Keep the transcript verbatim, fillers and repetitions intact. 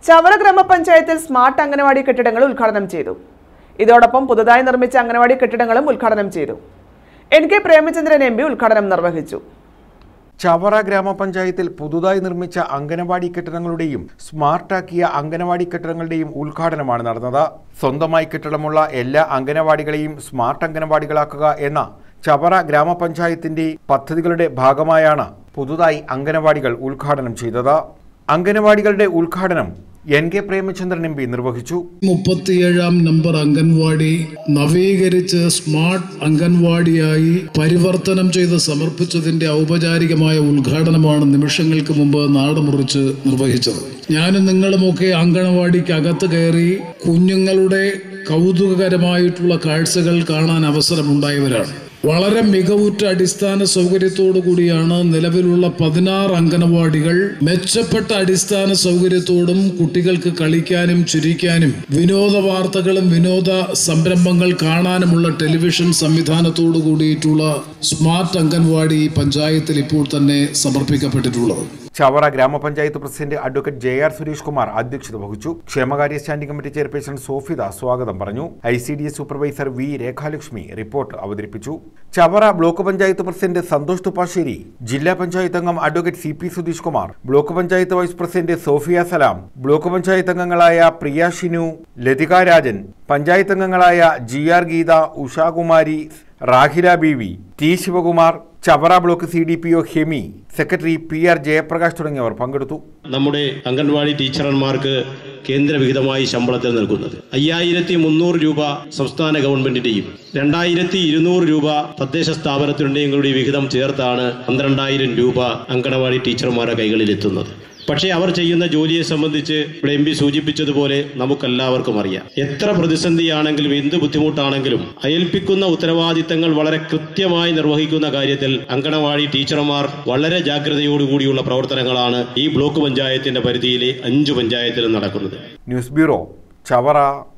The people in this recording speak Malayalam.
ചവറ ഗ്രാമപഞ്ചായത്തിൽ സ്മാർട്ട് അംഗനവാടി കെട്ടിടങ്ങൾ ഉദ്ഘാടനം ചെയ്തു. ഇതോടൊപ്പം പുതുതായി നിർമ്മിച്ച അംഗനവാടി കെട്ടിടങ്ങളും ഉദ്ഘാടനം ചെയ്തു. N K Premachandran M P ഉദ്ഘാടനം നിർവഹിച്ചു. ചവറ ഗ്രാമപഞ്ചായത്തിൽ പുതുതായി നിർമ്മിച്ച അംഗനവാടി കെട്ടിടങ്ങളുടെയും സ്മാർട്ടാക്കിയ അംഗനവാടി കെട്ടിടങ്ങളുടെയും ഉദ്ഘാടനമാണ് നടന്നത്. സ്വന്തമായി കെട്ടിടമുള്ള എല്ലാ അംഗനവാടികളെയും സ്മാർട്ട് അംഗനവാടികളാക്കുക എന്ന ചവറ ഗ്രാമപഞ്ചായത്തിന്റെ പദ്ധതികളുടെ ഭാഗമായാണ് പുതുതായി അംഗനവാടികൾ ഉദ്ഘാടനം ചെയ്തത്. അംഗനവാടികളുടെ ഉദ്ഘാടനം N K Premachandran M P നിർവഹിച്ചു. മുപ്പത്തിയേഴാം നമ്പർ അംഗൻവാടി നവീകരിച്ച് സ്മാർട്ട് അംഗൻവാടിയായി പരിവർത്തനം ചെയ്ത് സമർപ്പിച്ചതിന്റെ ഔപചാരികമായ ഉദ്ഘാടനമാണ് നിമിഷങ്ങൾക്ക് മുമ്പ് നാടുമുറിച്ച് നിർവഹിച്ചത്. ഞാനും നിങ്ങളുമൊക്കെ അംഗൻവാടിക്ക് അകത്ത് കയറി കുഞ്ഞുങ്ങളുടെ കൗതുകകരമായിട്ടുള്ള കാഴ്ചകൾ കാണാൻ അവസരമുണ്ടായവരാണ്. വളരെ മികവുറ്റ അടിസ്ഥാന സൗകര്യത്തോടു കൂടിയാണ് നിലവിലുള്ള പതിനാറ് അംഗനവാടികൾ മെച്ചപ്പെട്ട അടിസ്ഥാന സൗകര്യത്തോടും കുട്ടികൾക്ക് കളിക്കാനും ചിരിക്കാനും വിനോദ വാർത്തകളും വിനോദ സംരംഭങ്ങൾ കാണാനുമുള്ള ടെലിവിഷൻ സംവിധാനത്തോടു കൂടിയിട്ടുള്ള സ്മാർട്ട് അംഗൻവാടി പഞ്ചായത്തിൽ ഇപ്പോൾ തന്നെ സമർപ്പിക്കപ്പെട്ടിട്ടുള്ളത്. ചവറ ഗ്രാമപഞ്ചായത്ത് president advocate J R Suresh Kumar അധ്യക്ഷത വഹിച്ചു. ക്ഷേമകാര്യ സ്റ്റാൻഡിംഗ് കമ്മിറ്റി ചെയർപേഴ്സൺ സോഫിത സ്വാഗതം പറഞ്ഞു. I C D S supervisor V Rekhalakshmi report അവതരിപ്പിച്ചു. ചവറ ബ്ലോക്ക് പഞ്ചായത്ത് പ്രസിഡന്റ് സന്തോഷ് തുപ്പാശ്ശേരി, ജില്ലാ പഞ്ചായത്ത് അംഗം advocate C P Sudheesh Kumar, block panchayat vice president Sophia Salam, block panchayat അംഗങ്ങളായ പ്രിയ ഷിനു, ലതിക രാജൻ, പഞ്ചായത്ത് അംഗങ്ങളായ G R Geetha, Ushakumari, Rahila Beevi, T Sivakumar, Chavara block C D P O Hemi, secretary P R Jayaprakash തുടങ്ങിയവർ പങ്കെടുത്തു. നമ്മുടെ അംഗൻവാടി ടീച്ചർമാർക്ക് കേന്ദ്രവിഹിതമായി ശമ്പളത്തിൽ നൽകുന്നത് അയ്യായിരത്തി മുന്നൂറ് രൂപ സംസ്ഥാന ഗവൺമെന്റിന്റെയും രണ്ടായിരത്തി ഇരുന്നൂറ് രൂപ തദ്ദേശ സ്ഥാപനത്തിന്റെയും കൂടി വിഹിതം ചേർത്താണ് പന്ത്രണ്ടായിരം രൂപ അംഗൻവാടി ടീച്ചർമാരുടെ കൈകളിൽ എത്തുന്നത്. പക്ഷേ അവർ ചെയ്യുന്ന ജോലിയെ സംബന്ധിച്ച് ഇവിടെ എം പി സൂചിപ്പിച്ചതുപോലെ നമുക്കെല്ലാവർക്കും അറിയാം. എത്ര പ്രതിസന്ധിയാണെങ്കിലും എന്ത് ബുദ്ധിമുട്ടാണെങ്കിലും അയൽപ്പിക്കുന്ന ഉത്തരവാദിത്തങ്ങൾ വളരെ കൃത്യമായി നിർവഹിക്കുന്ന കാര്യത്തിൽ അംഗനവാടി ടീച്ചർമാർ വളരെ ജാഗ്രതയോടുകൂടിയുള്ള പ്രവർത്തനങ്ങളാണ് ഈ ബ്ലോക്ക് പഞ്ചായത്തിന്റെ പരിധിയിലെ അഞ്ചു പഞ്ചായത്തിലും നടക്കുന്നത്. News bureau, Chavara.